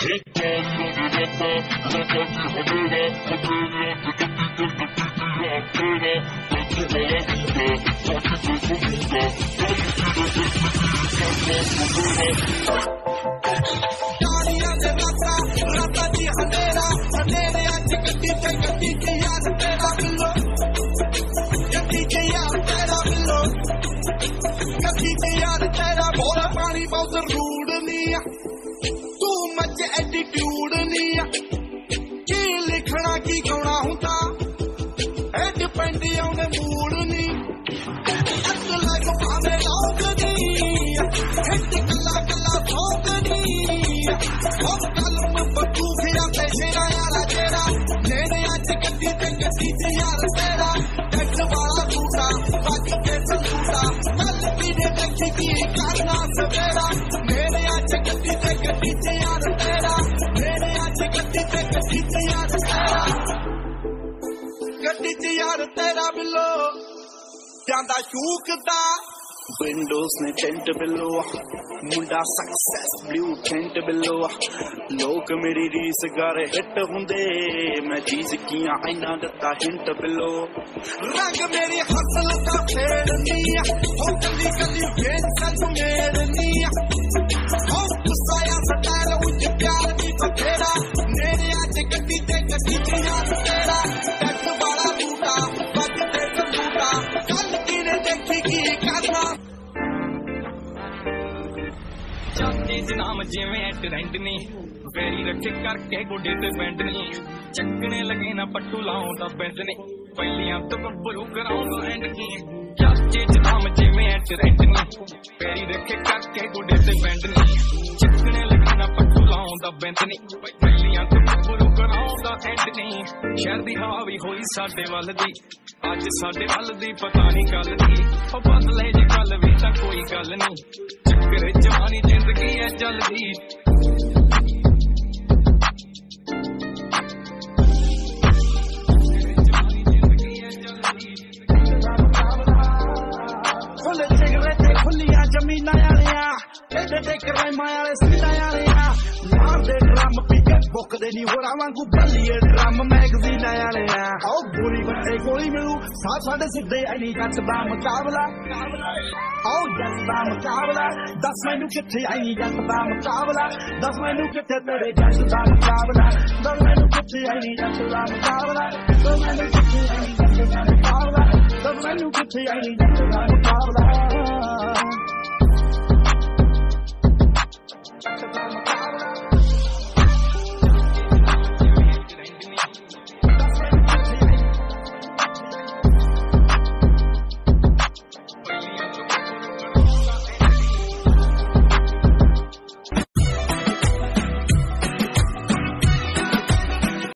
Windows ne tent below, munda success blue tent below. Log meri rees gare hit hunde, main cheez kiya aina datta hint below. Rang meri hustle ka phedni, ho gali gali ven sal merni. Ho gusaya satara uj pyar di pathera, mere aaj gatti te yaar tera. Tat wala boota, baj te sabuta, kal ki ne dekhi ki karna. जाते जनाम जिवें trend नी very रखे करके गोडे ते band नी चकने लगे ना पट्टू लाउंदा band नी पहलियां तो बब्बरू कराउंदा एंड की जाते जनाम जिवें ट्रेंड नी वेरी रखे करके गोडे ते बैंड नी चकने लगे ना पट्टू लाउंदा बैंड नी पहलियां तो बब्बरू कराउंदा एंड नी शहर दी हवा भी होई साडे वल दी अज साडे वल दी पता नहीं गल दी ओ बदले जे गल वी तां कोई गल नहीं चक्कर जवानी जिंदगी है जल्दी खुले सिगरेट खुलियां जमीना यारियां एडे ते कराइमां वाले सीधा यारियां मार दे ड्रम पी के भुकदे नहीं होरा वांगू बल्लीए ड्रम मैगजीन यारियां आओ गोली बट्टे गोली मिलू साडे सिद्धे ऐनी जट दा मुकाबला आओ जट दा मुकाबला दस मैनू किथे ऐनी जट दा मुकाबला दस मैनू किथे तेरे जट दा मुकाबला दस मैनू किथे ऐनी जट दा मुकाबला दस मैनू किथे ऐनी जट दा मुकाबला दस मैनू किथे ऐनी जट दा मुकाबला